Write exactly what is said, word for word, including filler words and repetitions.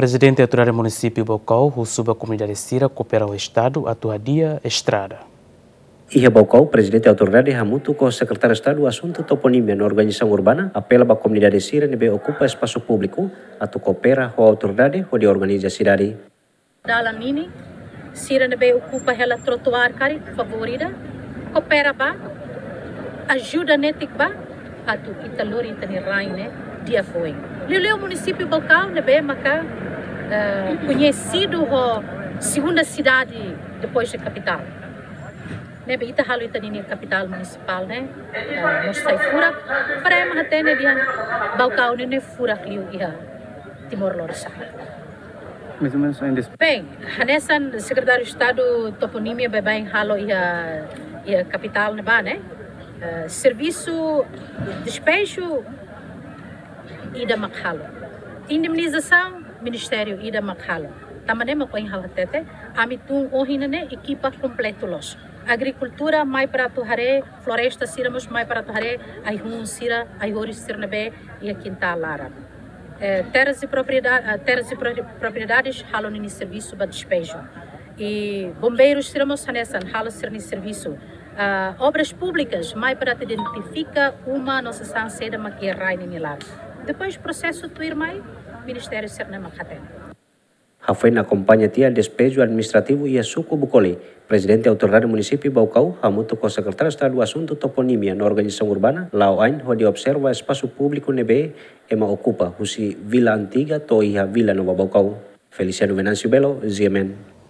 Presidente da Autoridade Município Baucau, o suba comunidade Sira, coopera ao Estado, atua dia estrada. Ia Baucau, Presidente da Autoridade Hamutu com o Secretário de Estado, assunto toponímia na organização urbana, apela para a comunidade Sira nebe ocupa espaço público, atu coopera com a autoridade onde organiza a cidade. Dalam ini, Sira nebe ocupa ela trotuar cari favorita, coopera ba, ajuda netik ba, atu italori tani raine dia foi. Leleu município Baucau nebe maka uh, conhecido a segunda cidade depois da capital. Nebe ita halu ita nini capital municipal né, uh, nos sai furak, para ema até ne dia Baucau ne furak liu iha Timor Leste. Mais ou menos ainda. Bem, hanesan secretário de Estado toponímia bem halo iha iha capital ne ba né, uh, serviço despejo ida makhalo, indemnização Ministério ida makhalo. Tamane makoin halatete, amitung ohinane equipa completo los. Agricultura mai para tuhare, floresta siramos mai para tuhare, ai hun sira, ai horis sirnabe e a quintal lara. Eh, terras e propriedade, terras e propriedades halam ni serviço para despejo. E bombeiros siramos hanesan halam sir ni serviço. Uh, obras públicas mai para te identifica uma nossa sanseda maquia rai ni lar. Depois processo tuir mai Ministério Serna Makhaten. Hafen acompanha tia despejo administrativo e a Suco Bucoli, Presidente da Autoridade Município Baucau, Hamutu com o Secretário de Estado do Assunto Toponímia na Organização Urbana, Lauain, onde observa espaço público nebe ema ocupa, husi Vila Antiga to iha Vila Nova Baucau. Feliciano Venâncio Belo, Z M N.